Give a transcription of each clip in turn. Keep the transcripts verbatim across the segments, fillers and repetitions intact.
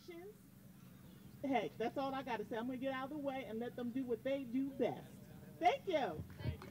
questions, hey, that's all I got to say. I'm going to get out of the way and let them do what they do best. Thank you.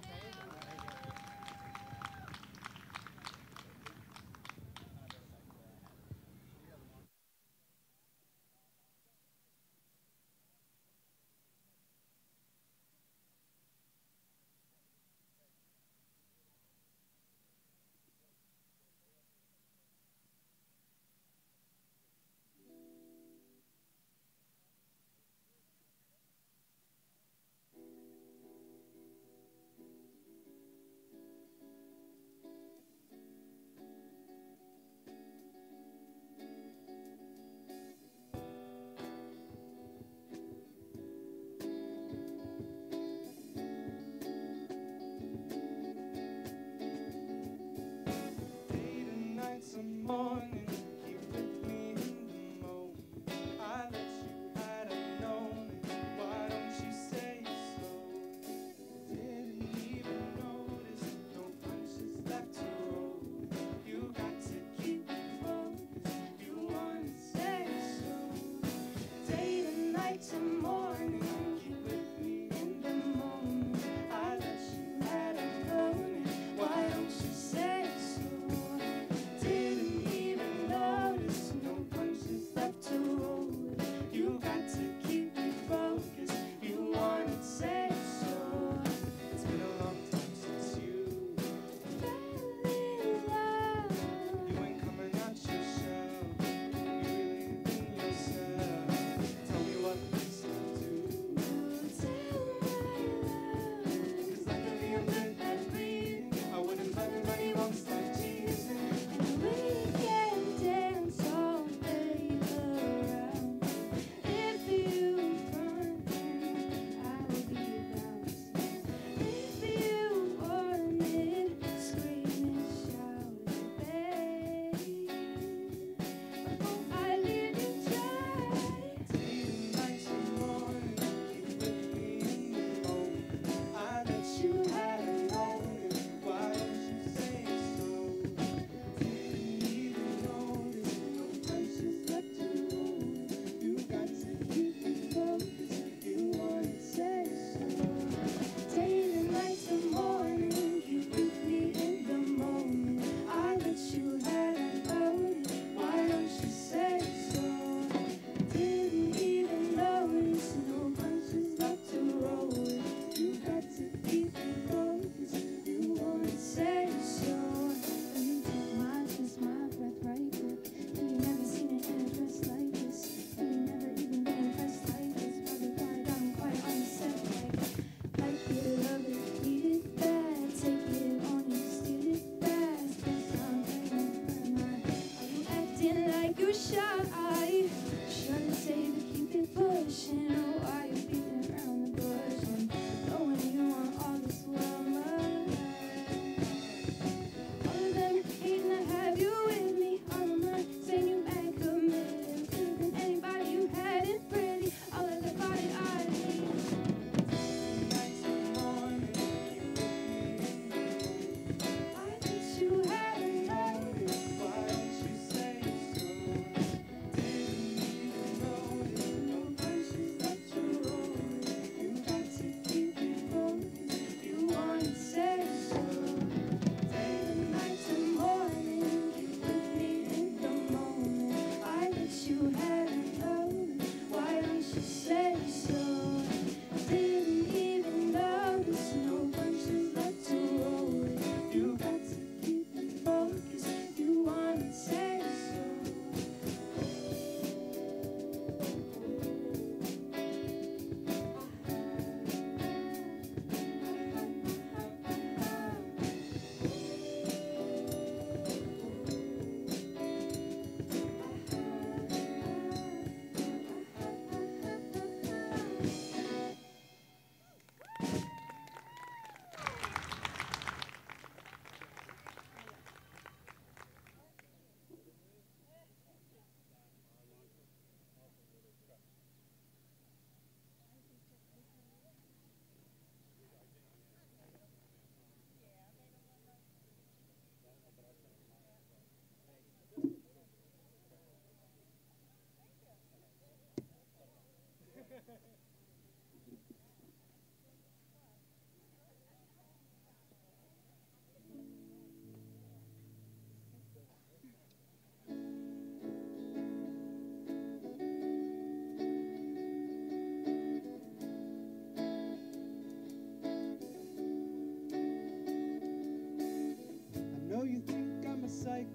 Late at night, some morning, you with me in the moment. I let you had have known it. Why don't you say so? Didn't even notice, no punches left to roll. You got to keep me focused. You wanna say so? Day to night to morning, you with me in the moment. I let you had have known it. Why don't you say so? Didn't even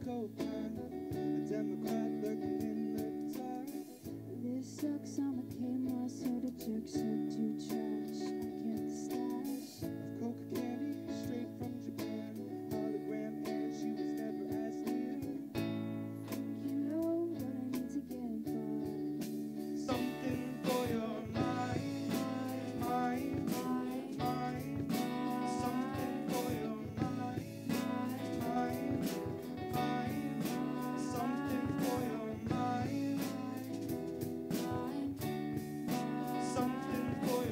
cocaine, a Democrat lurking in the dark. This sucks, I'm a Kmart soda jerk, sucked you trash. I kept the stash Of coca candy straight from Japan, hologram, and she was never as near. You know what I need to get by. Something for your mind, mind, mind, mind. Something for your mind, mind, mind. Something for your mind, something for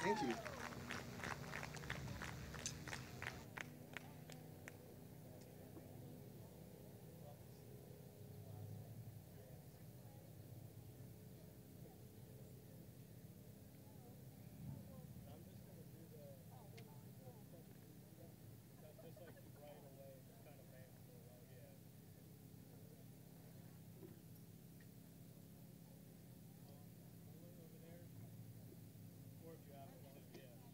Thank you. Or if you have one, yeah.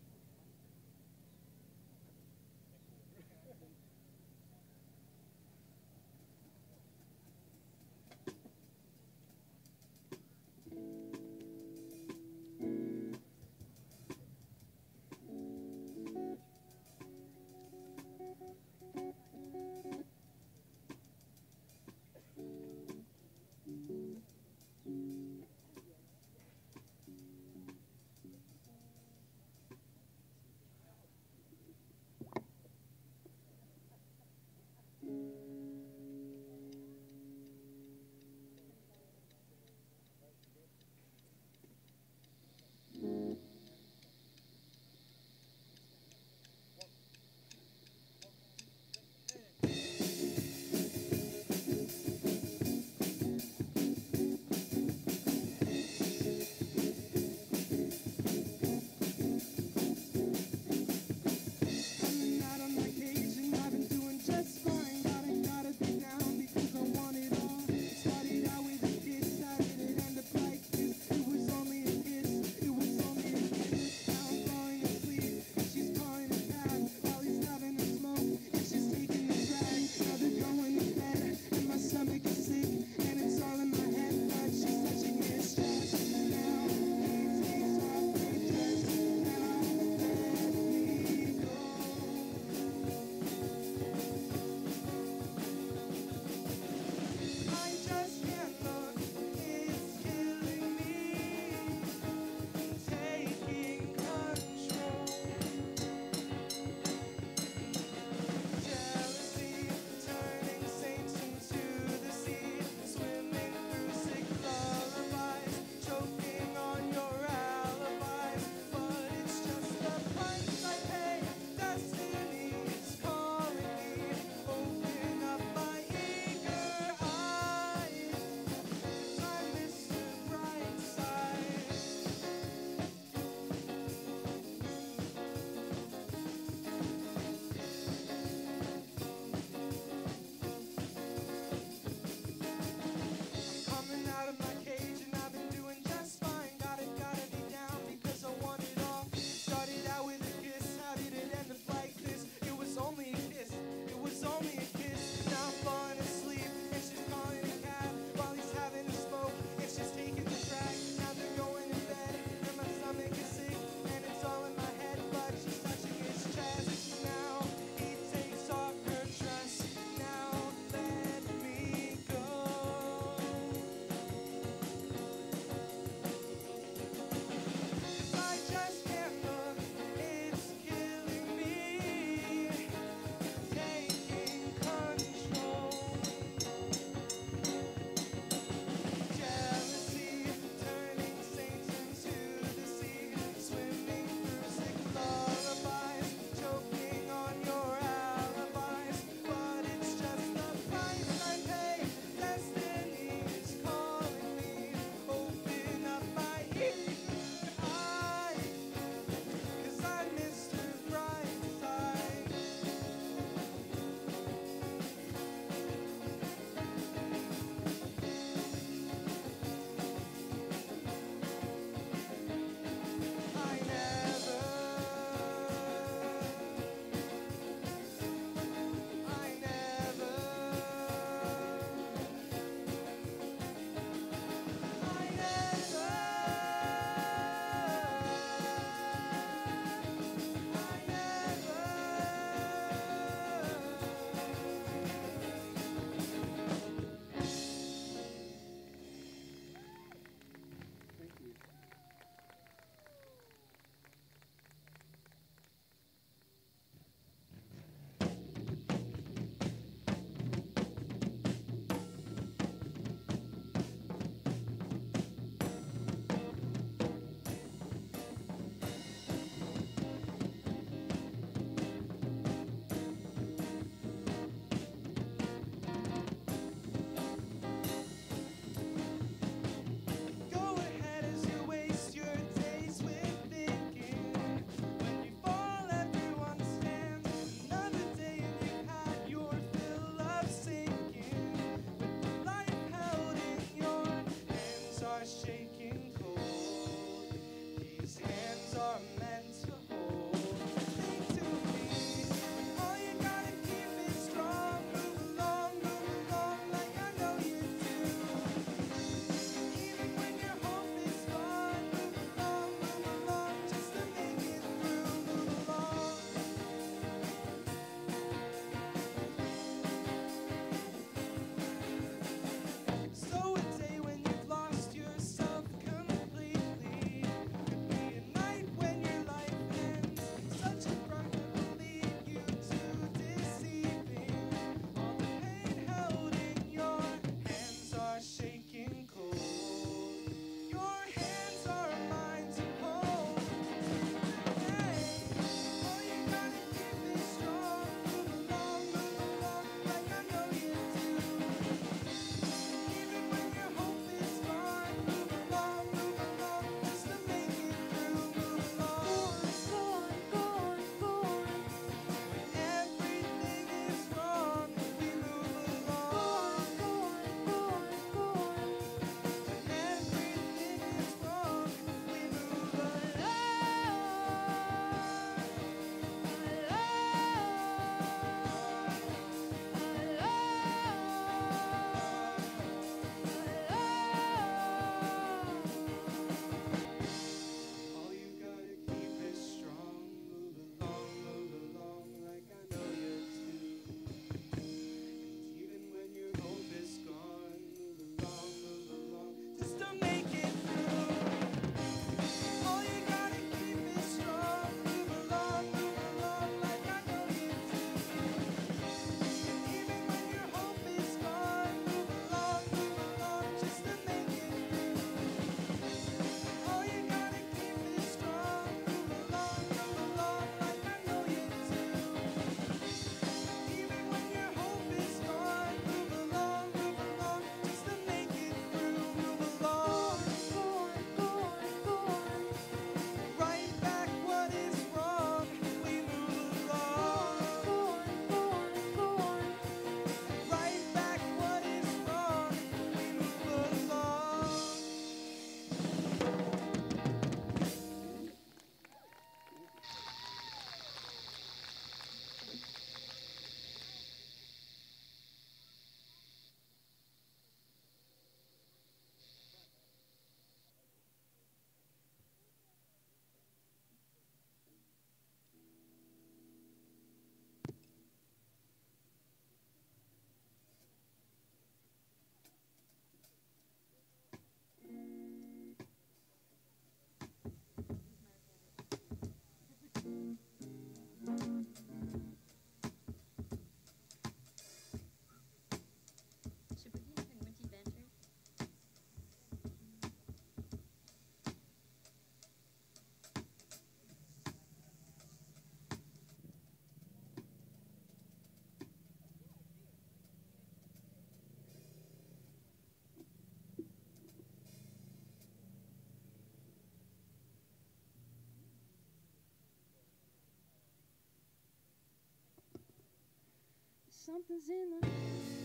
Something's in the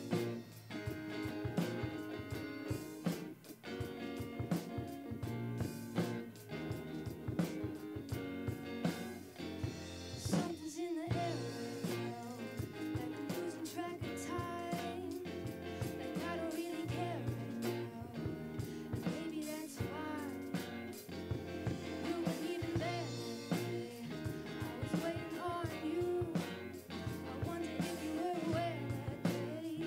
Something's in the air right now, like I'm losing track of time, like I don't really care right now, and maybe that's fine. You weren't even there that day, I was waiting on you. I wondered if you were aware that day.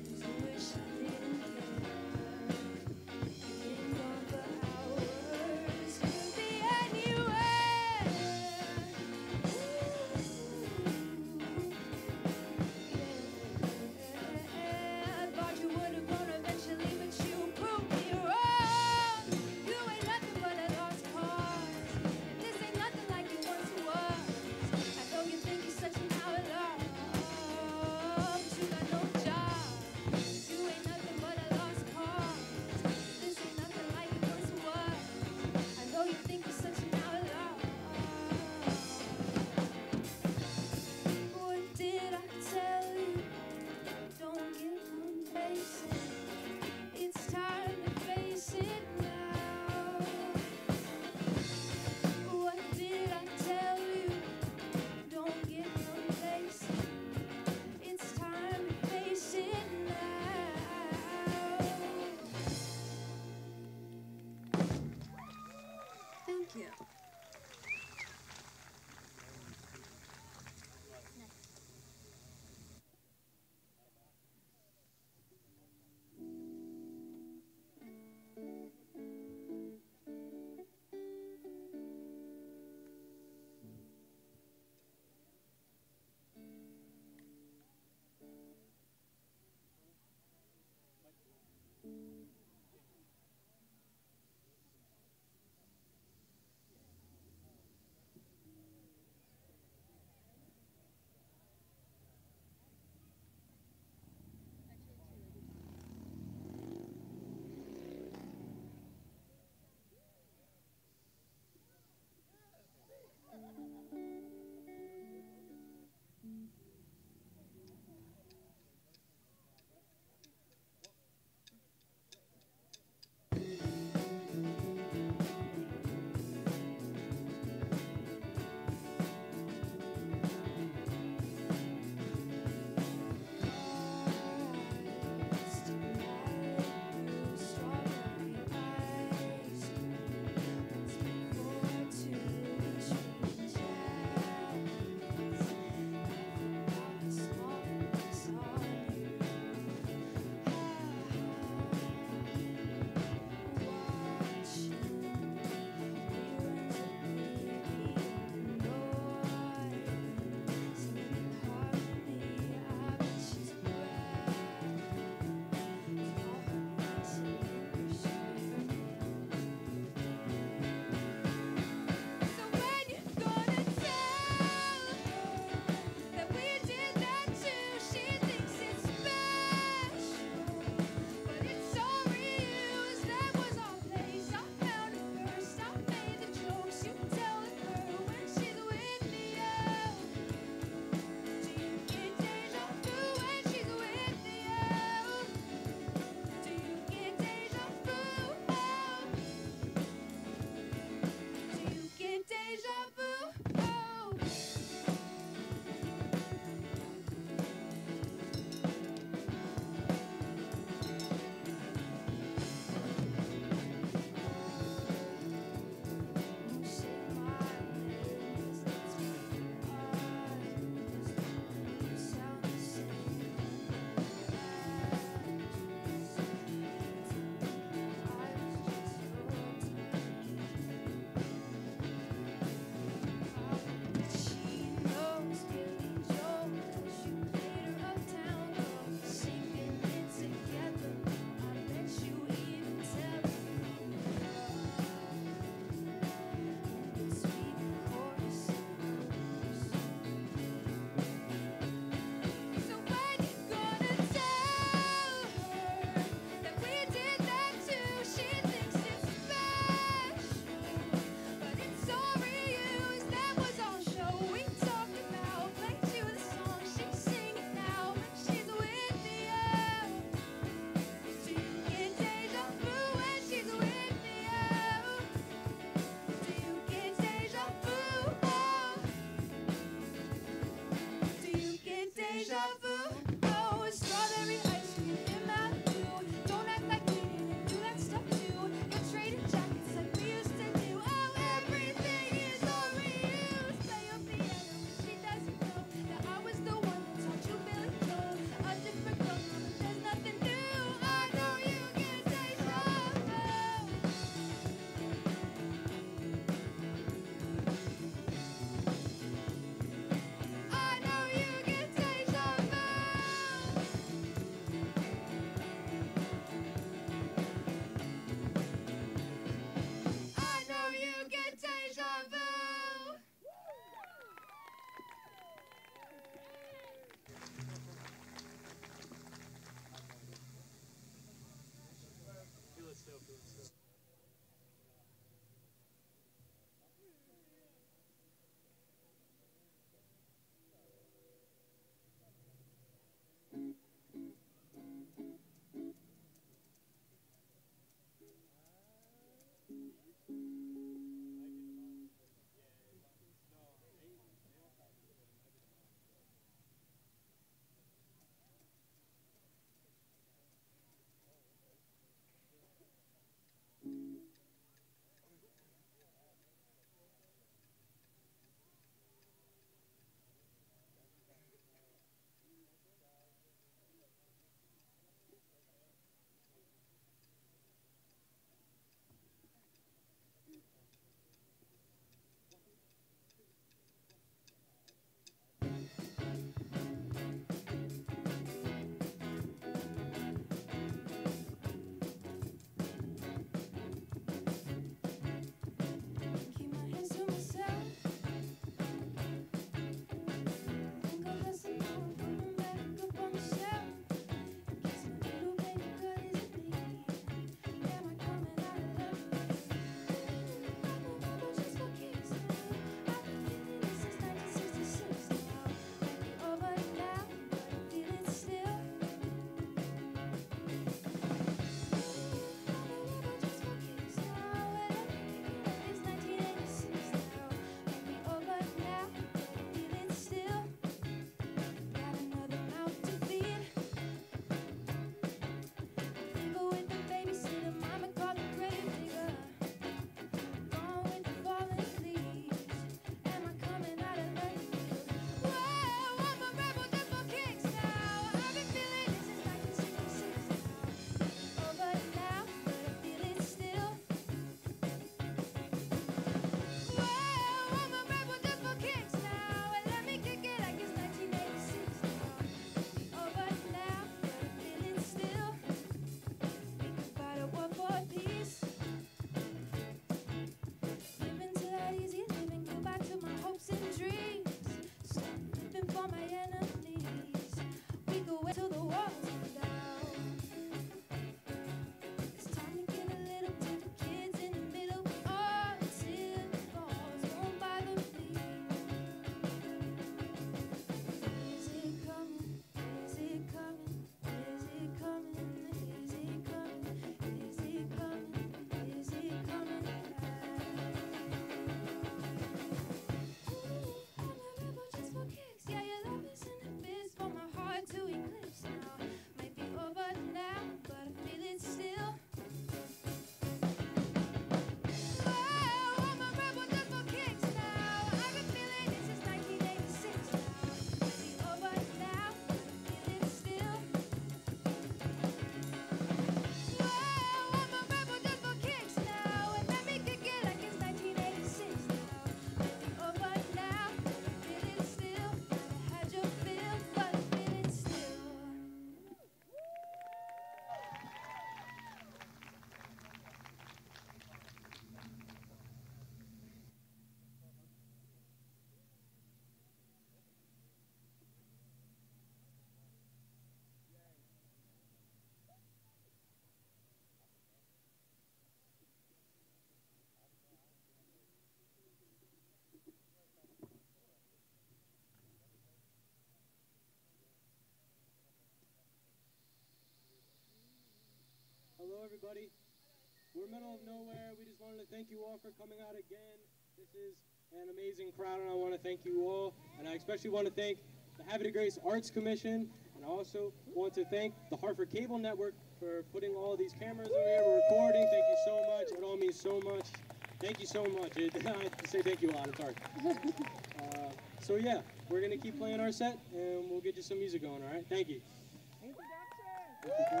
everybody. We're middle of nowhere. We just wanted to thank you all for coming out again. This is an amazing crowd, and I want to thank you all. And I especially want to thank the Havre de Grace Arts Commission, and I also want to thank the Havre Cable Network for putting all these cameras over here. We're recording. Thank you so much. It all means so much. Thank you so much. It, I have to say thank you a lot. It's hard. Uh, so yeah, we're gonna keep playing our set, and we'll get you some music going. All right. Thank you. Thank you, thank you.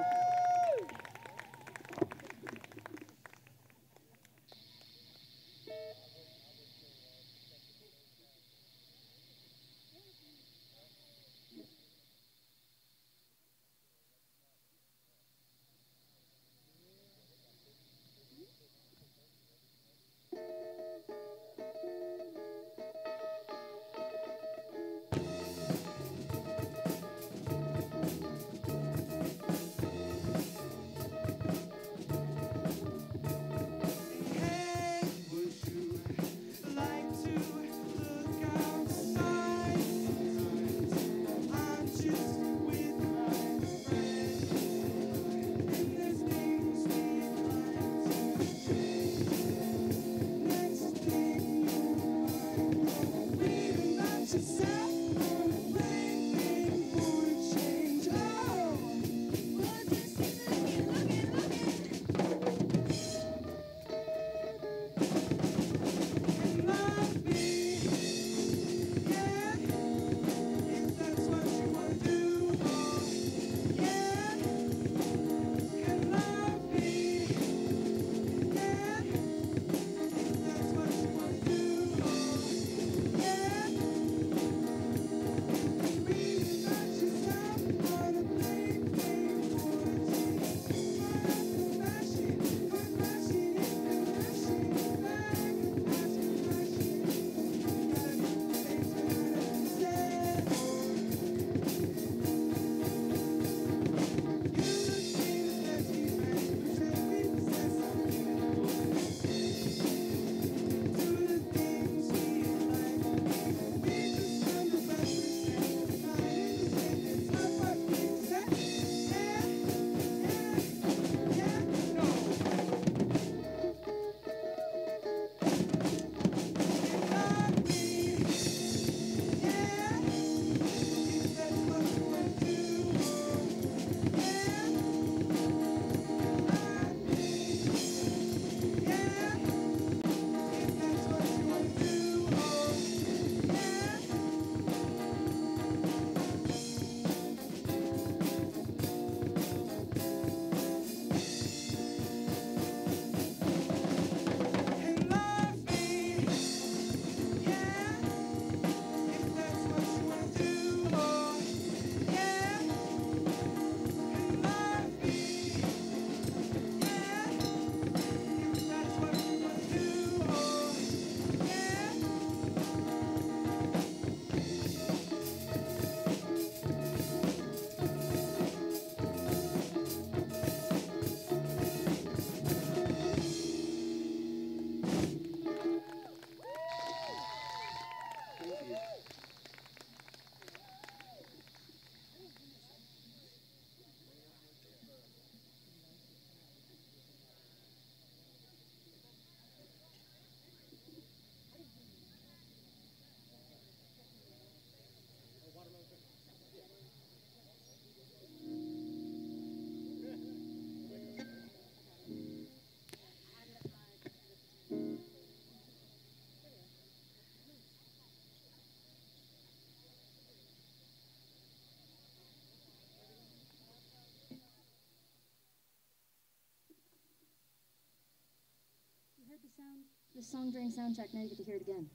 Heard the sound, the song during sound check. Now you get to hear it again.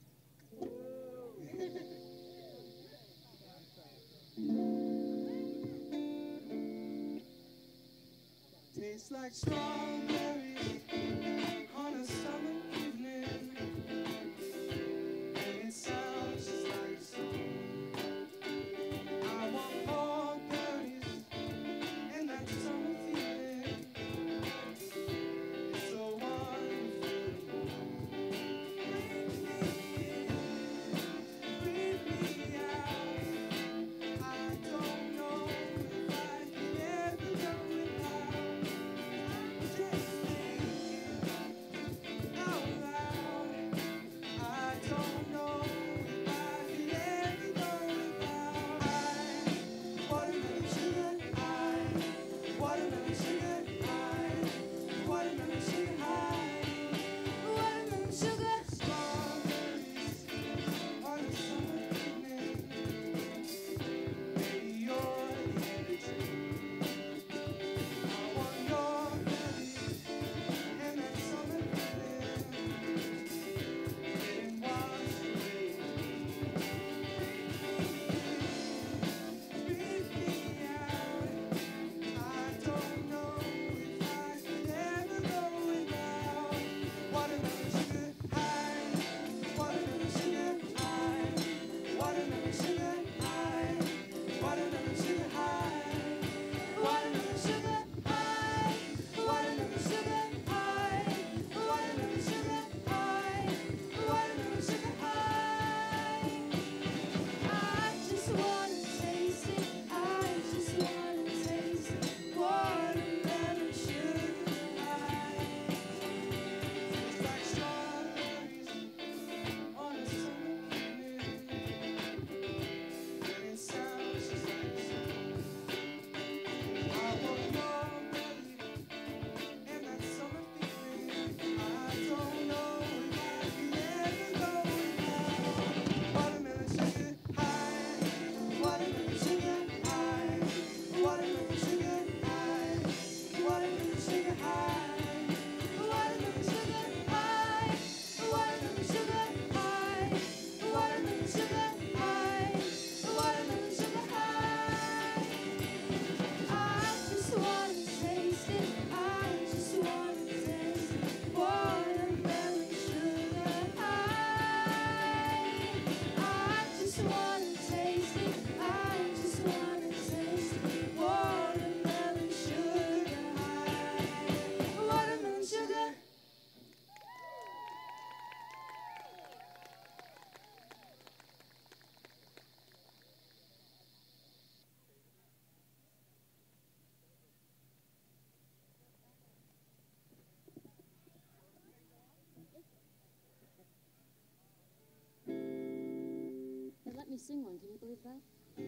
Tastes like strawberries on a summer evening, and it sounds just like a song. I want more berries and that summer feeling. It's so wonderful. Breathe me out. I don't know if I can ever go without. me sing one. Can you believe that?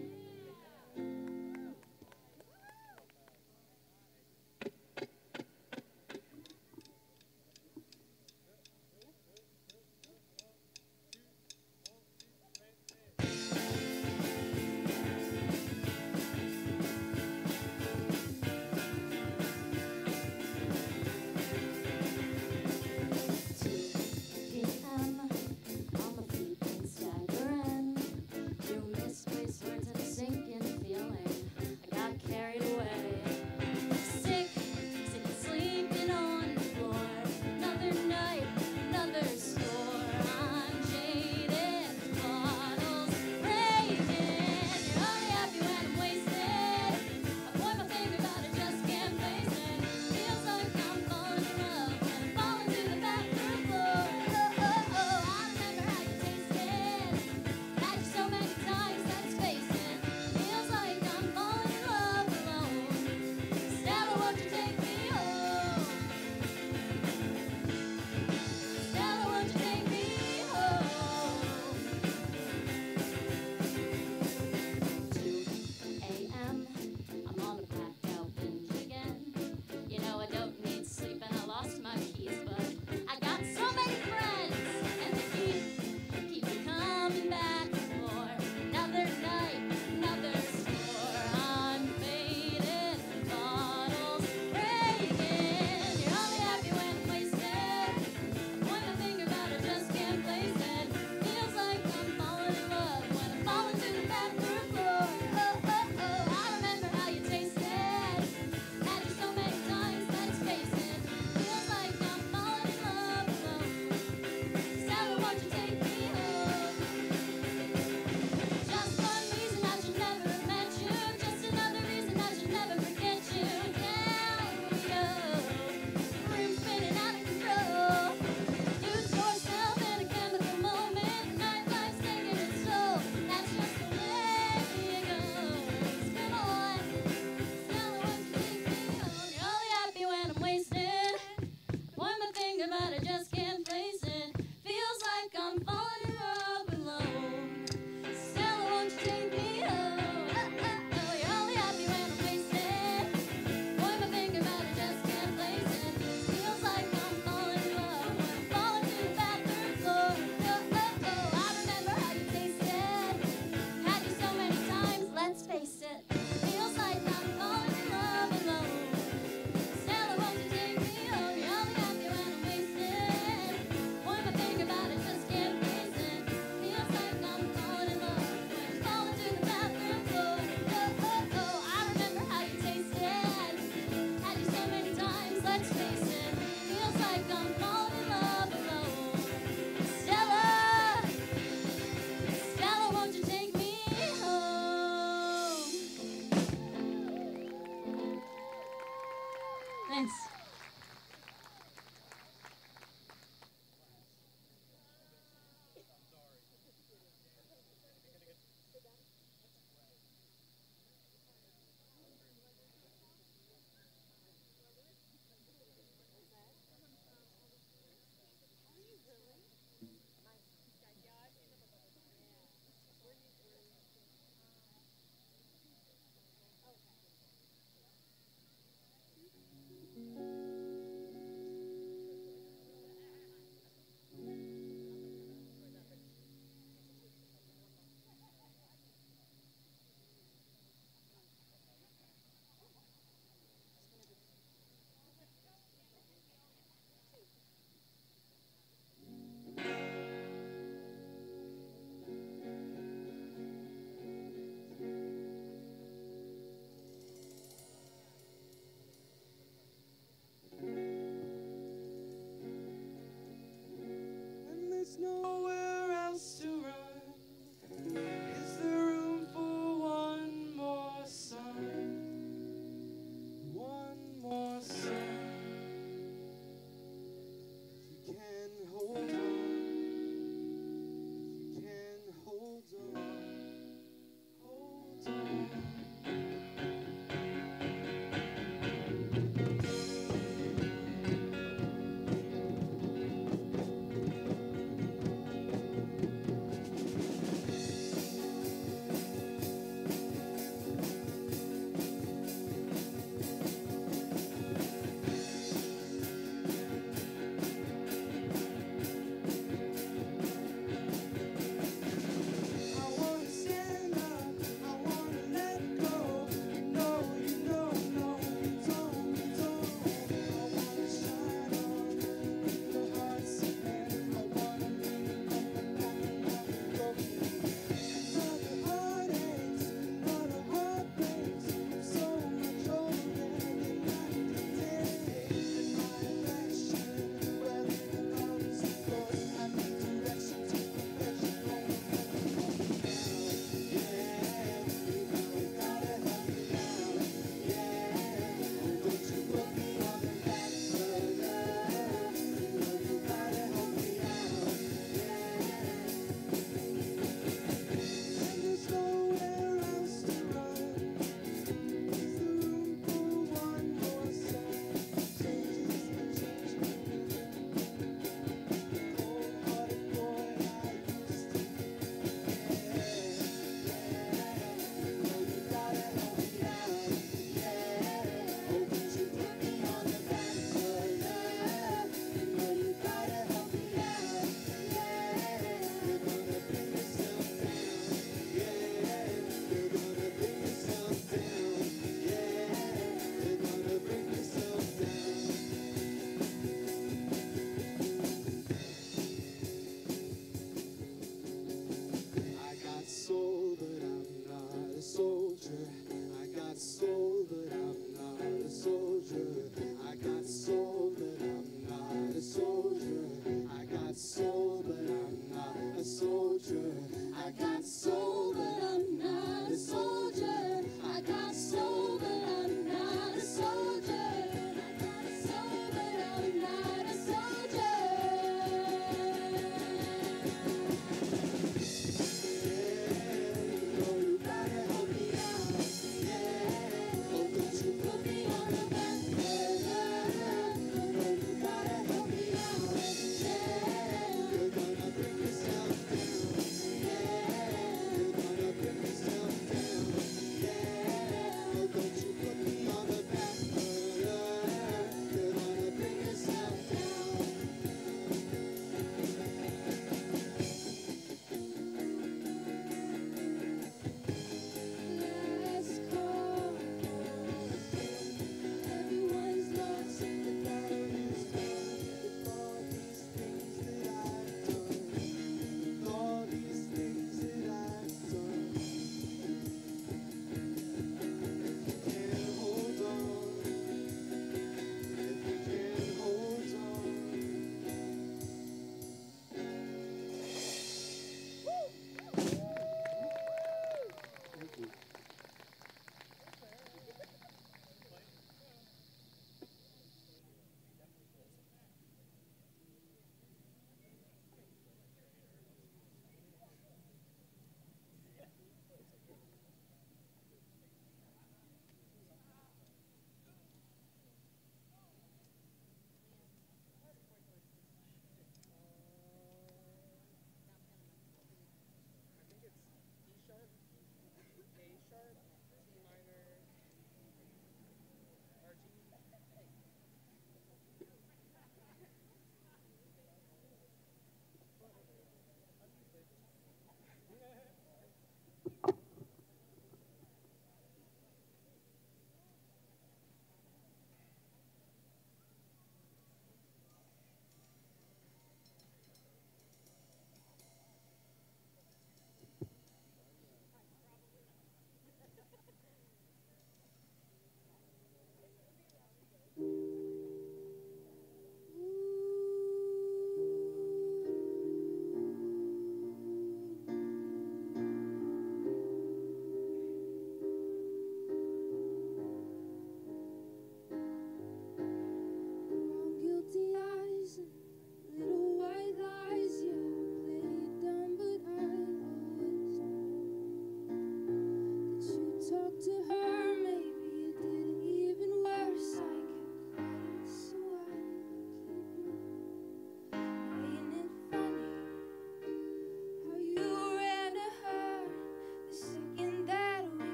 Thanks. Thank you. got soul, but I'm not a soldier. I got soul, but I'm not a soldier. I got soul, but I'm not a soldier. I got soul, but I'm not a soldier. I got soul, but I'm not a soldier. I got soul, but I'm not a soldier. Yeah, you know you gotta help me out. Yeah.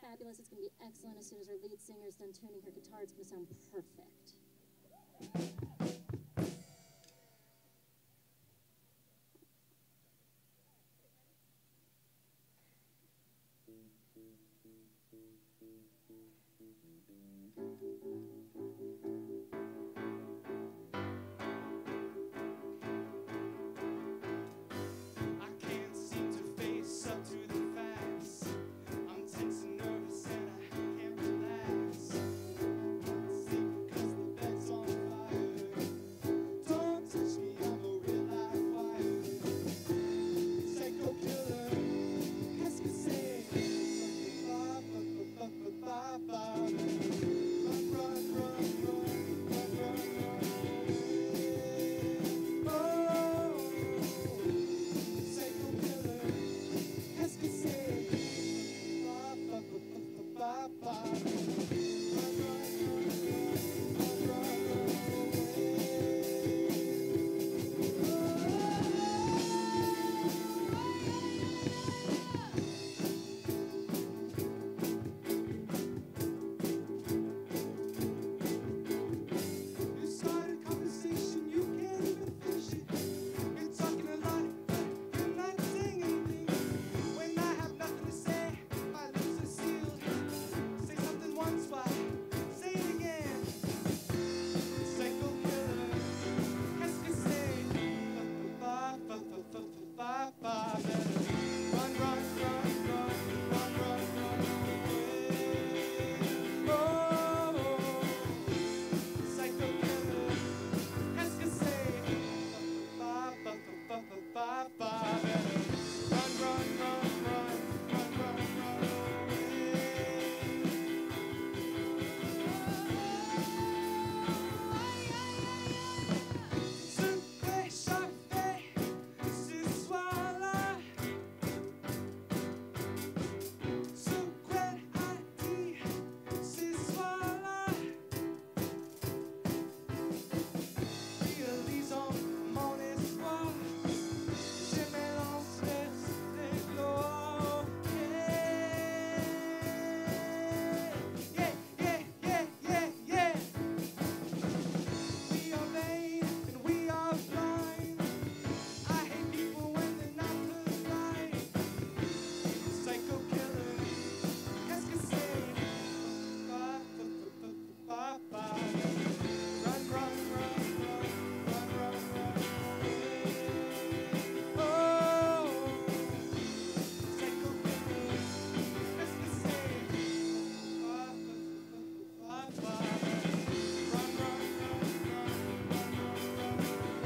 fabulous. It's going to be excellent. As soon as our lead singer is done tuning her guitar, it's going to sound perfect. I can't seem to face up to the facts. I'm tense and nervous and I can't relax. Sleep 'cause the bed's on fire. Don't touch me, I'm a real live wire. Psycho killer, qu'est-ce que c'est? Ba, ba, ba, ba, ba, ba, ba. Run, run, run, run, run, run, run away. Oh. Psycho killer, qu'est-ce que c'est? Ba, ba, ba, ba, ba, ba, ba. Run, run, run, run, run, run, run You start a conversation, you can't even finish it. You're talking a lot, but you're not saying anything. When I have nothing to say, my lips are sealed. Say something once, why? Say it again. Psycho killer, qu'est-ce que c'est? Ba, ba, ba, ba, ba, ba, ba. Run, run, run, run, run, run, run away. Oh. Psycho killer, qu'est-ce que c'est? Ba, ba, ba, ba, ba, ba, ba. Run, run, run, run, run, run, run away. Secret charpé ce soir-là. Secret a dit ce soir-là. Réalisons mon espoir. Je m'élance vers les gloires. Yeah, yeah, yeah, yeah, yeah. We are vain and we are blind. I hate people when they're not polite. Psycho killer, qu'est-ce que c'est? Ba, ba, ba, ba, ba, ba. Run, run, run, run, run, run, run away. Oh, psycho killer, qu'est-ce que c'est? Ba, ba, ba, ba, ba. Run, run, run, run, run, run, run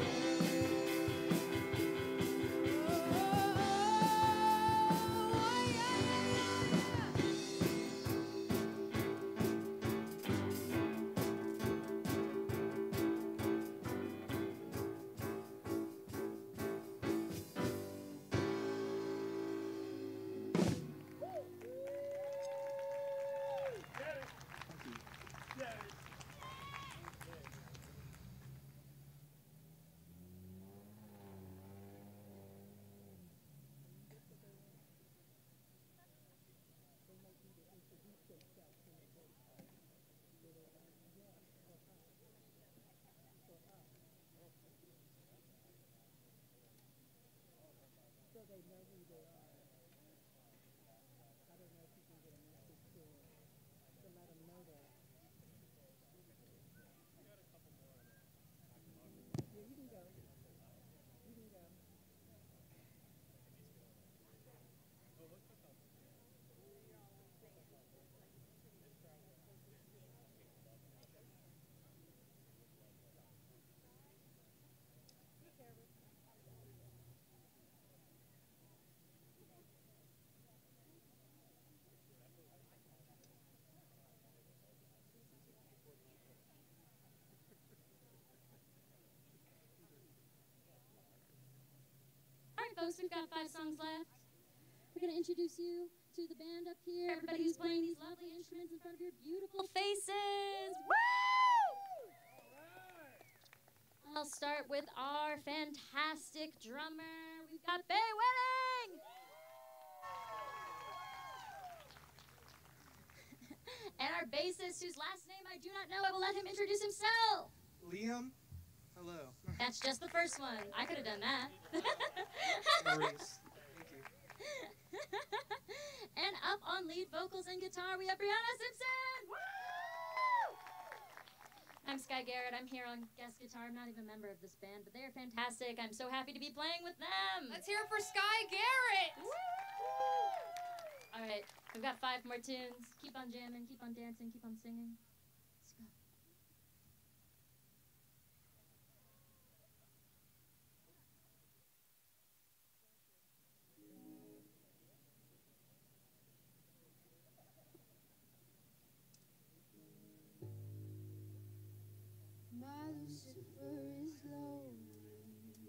All right, folks, we've got five songs left. We're going to introduce you to the band up here. Everybody who's playing these lovely instruments in front of your beautiful faces. Woo! I'll start with our fantastic drummer. We've got Bay Wedding. our bassist, whose last name I do not know. I will let him introduce himself. Liam, hello. That's just the first one. I could have done that. Maurice, thank you. And up on lead vocals and guitar, we have Brianna Simpson. Woo! I'm Sky Garrett. I'm here on guest guitar. I'm not even a member of this band, but they are fantastic. I'm so happy to be playing with them. Let's hear it for Sky Garrett. Woo! All right, we've got five more tunes. Keep on jamming, keep on dancing, keep on singing. Let's go. My Lucifer is lonely,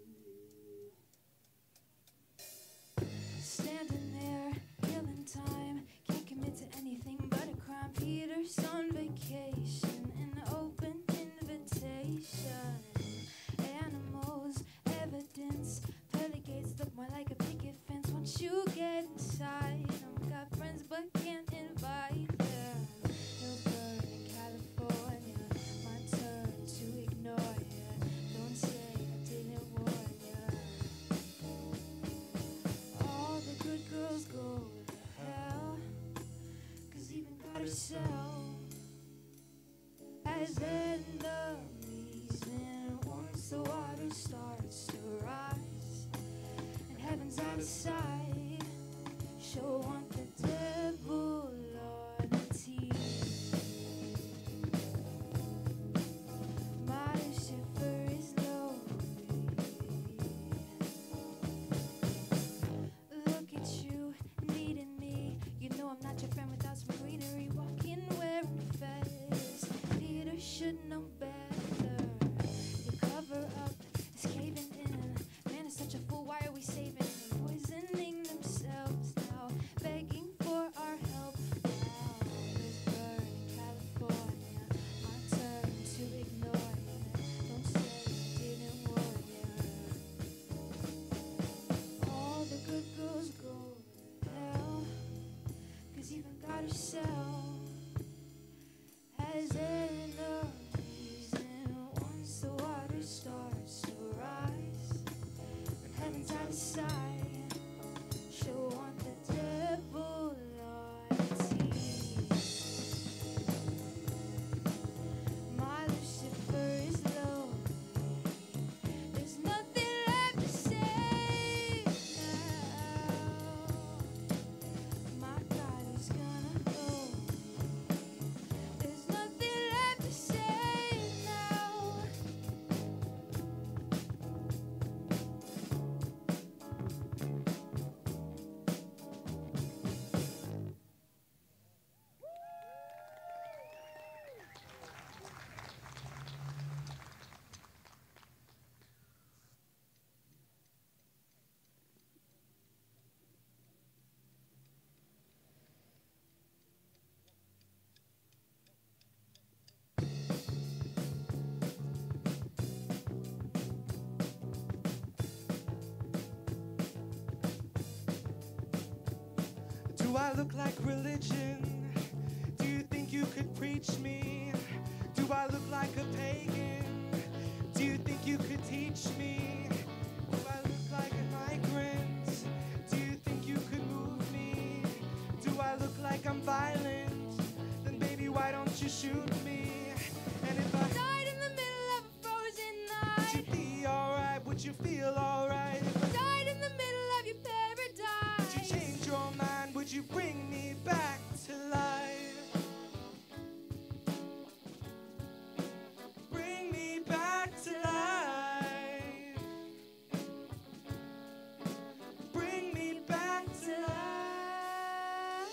standing there, killing time, can't commit to anything but a crime. Peter's on vacation, an open invitation. Animals, evidence, pearly gates look more like a picket fence. Once you get inside, I've got friends but can't invite them. Hillsburg in California, my turn to ignore ya. Don't say I didn't warn ya. All the good girls go to hell, 'cause even God herself has enemies. And once the water starts to rise and heaven's out of sight, she'll want the devil on her teeth. My Lucifer is lonely. Look at you, needing me. You know I'm not your friend without some greenery. Walking wearing feathers. Peter should know better. Your cover up is caving in. Man is such a fool. Why are we saving him? Poisoning themselves now, begging for our help. Now there's burn in California. My turn to ignore ya. Don't say I didn't warn ya. All the good girls go to hell, 'cause even God herself has enemies. And once the water starts to rise and heaven's out of sight, she'll want the devil on her teeth. My Lucifer is lonely. There's nothing left to say now. My God is gonna hold me. There's nothing left to say now. Do I look like religion? Do you think you could preach me? Do I look like a pagan? Do you think you could teach me? Do I look like a migrant? Do you think you could move me? Do I look like I'm violent? Then baby, why don't you shoot me? And if I Died in the middle of a frozen would you night. be alright? Would you feel alright? If I Died in the middle of your paradise. would you change your mind? Would you bring me back to life? Bring me back to life. Bring me back to life.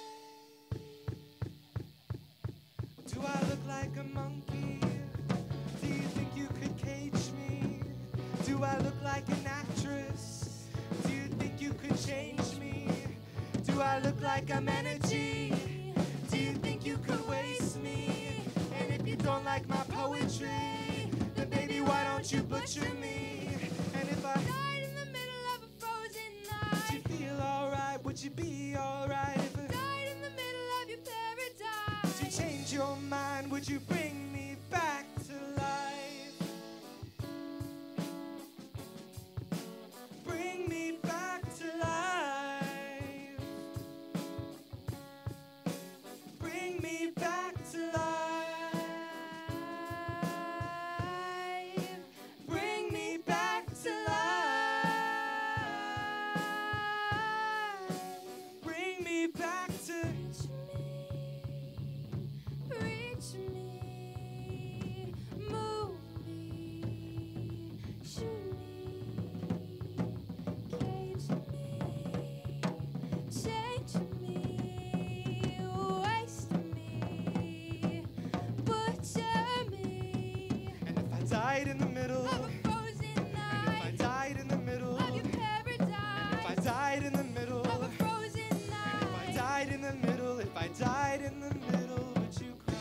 Do I look like a monkey? Do you think you could cage me? Do I look like an actress? Do you think you could change me? Do I look like I'm energy? Do you think you could waste me? And if you don't like my poetry, then baby, why don't you butcher me? And if I Died in the middle of a frozen would you night. feel alright? Would you be alright? If I Died in the middle of your paradise. would you change would you bring me back to life? Bring me back to life. Bring me back to life. Bring me back to life. Bring me back to Reach me, move me, shoot me, cage me, change me, waste me, butcher me. And if I died in the middle, Of a frozen and if I night, died in the middle, of your paradise. if I died in the middle, Of a frozen and if I night. died in the middle, if I died in the middle, would you cry?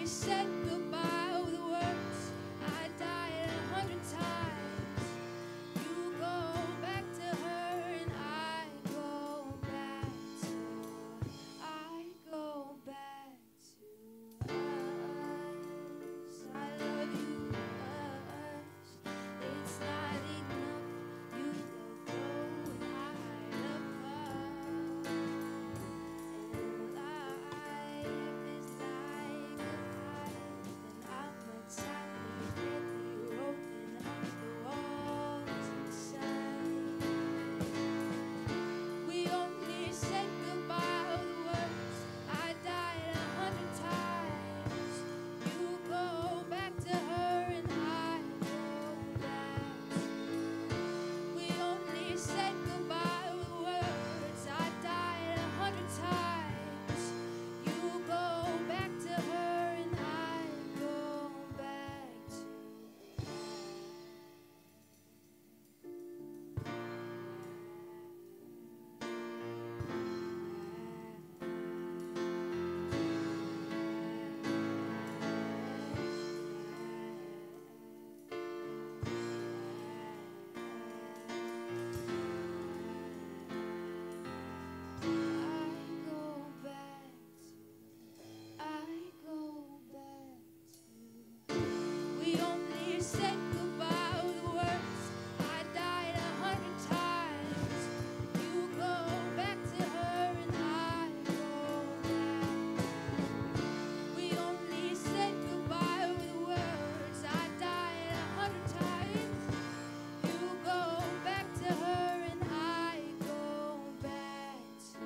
said goodbye with words. I died a hundred times. You go back to her and I go back to, I go back to us. I love you, us. It's not enough. You love her and I love her. And life is like a kite, and I'm a tiny heavy rolling up the walls inside. We only said goodbye with words. I died a hundred times. You go back to her and I go back. We only said goodbye with words. I died a hundred times. You go back to her and I go back to. I go back to, I go back to. We only said goodbye with words. I died a hundred times. You go back to her and I go back. We only said goodbye with words. I died a hundred times. You go back to her and I go back to.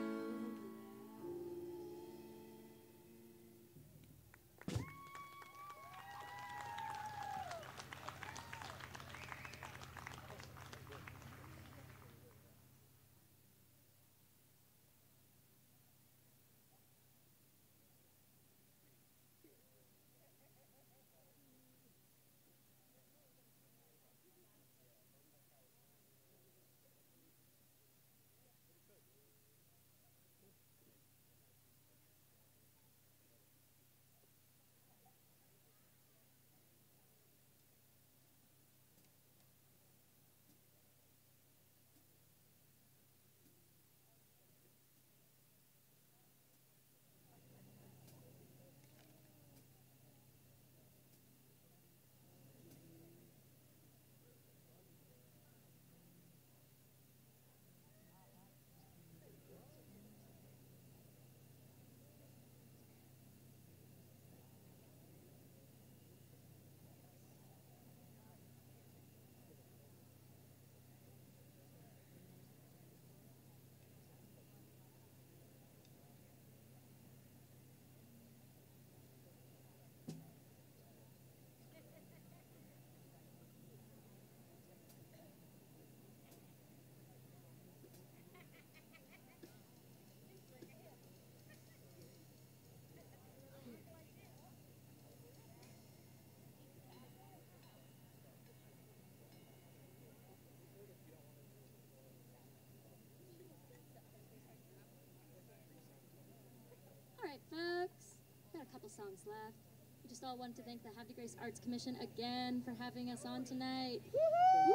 All right, folks. Got a couple songs left. We just all wanted to thank the Havre Grace Arts Commission again for having us on tonight. Woo!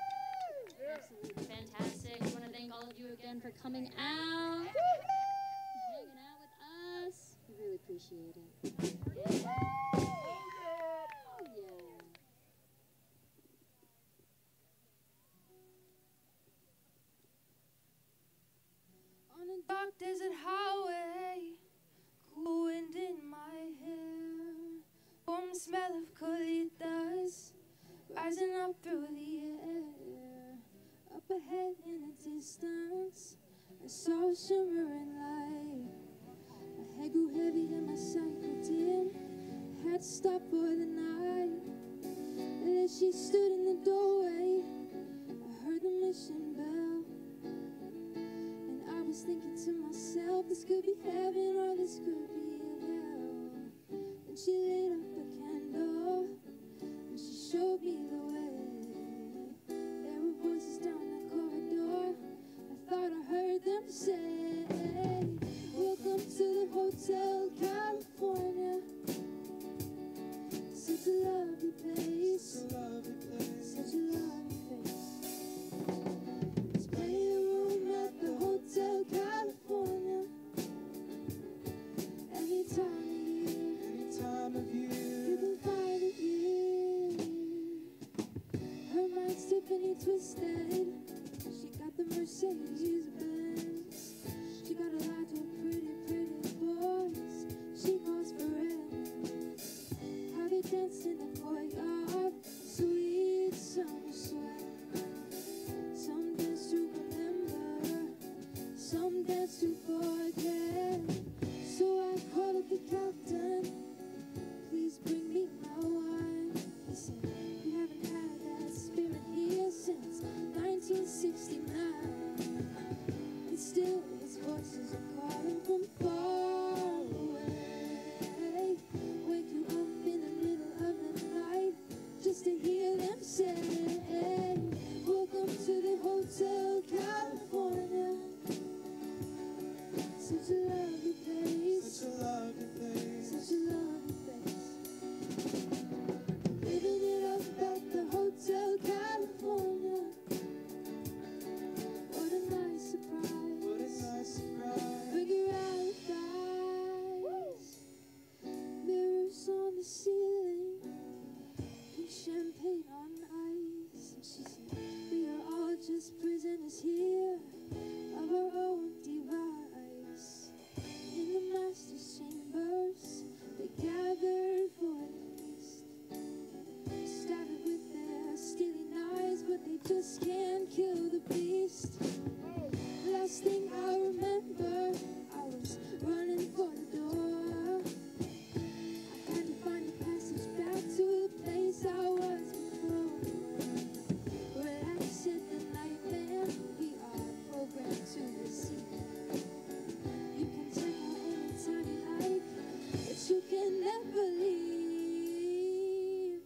Absolutely fantastic. We want to thank all of you again for coming out and hanging out with us. We really appreciate it. Yeah. Oh, yeah. On a dark desert highway, cool wind in my hair, warm smell of colitas rising up through the air. Up ahead in the distance, I saw a shimmering light. My head grew heavy and my sight grew dim. I had to stop for the night. And as she stood in the doorway, I heard the mission bell. And I was thinking to myself, this could be heaven or this could be hell. And she lit up a candle and she showed me the way. There were voices down the corridor. I thought I heard them say, welcome to the Hotel California. and never leave.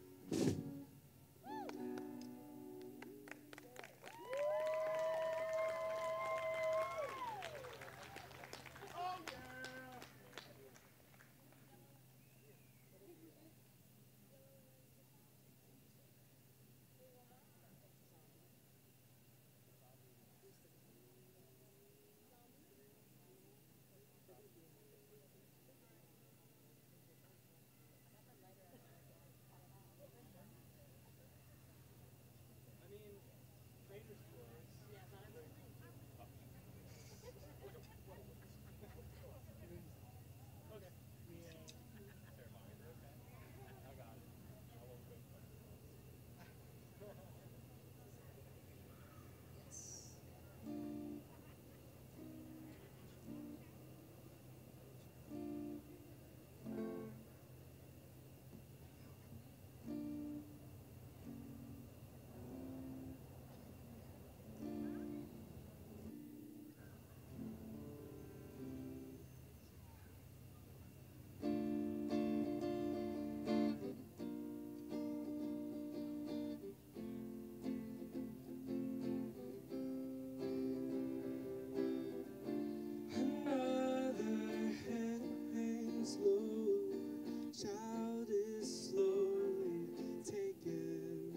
Another head hangs low, child is slowly taken,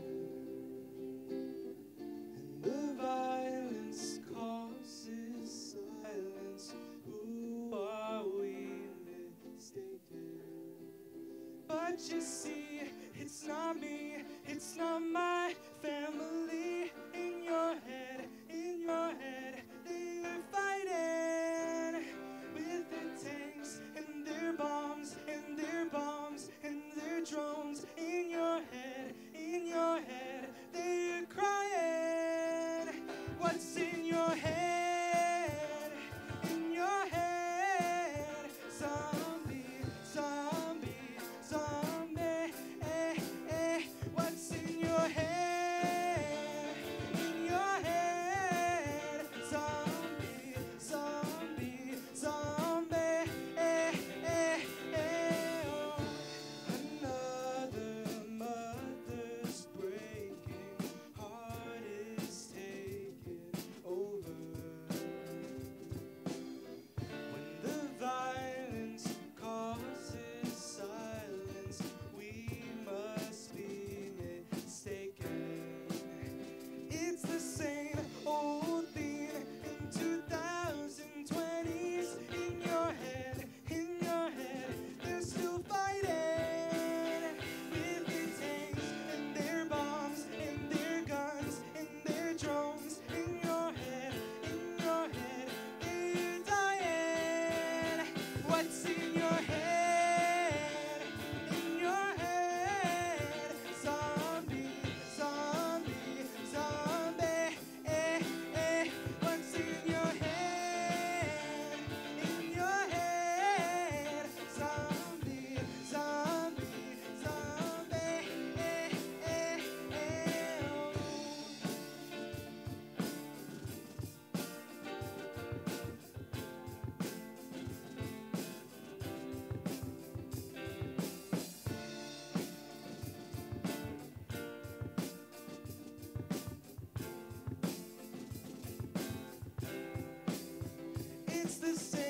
and the violence causes silence. Who are we mistaken? But you see, it's not me, it's not my family. In your head, in your head, they are fighting with their tanks and their bombs and their bombs and their drones. In your head, in your head, they are crying. What's in your head? In your head, zombie, zombie, zombie. Eh, eh. What's in your head? In your head, zombie, zombie, zombie. Eh, eh, eh. Oh. Another mother's breaking heart is taking over. When the violence causes silence, we must be mistaken. It's the same old thing in two thousand twenties. In your head, in your head, they're still fighting with their tanks and their bombs and their guns and their drones. In your head, in your head, they're dying. What's in your head? In your head, zombie, zombie, zombie. Eh, eh. What's in your head? In your head, zombie, zombie, zombie. Eh, eh, eh. Oh. It's the same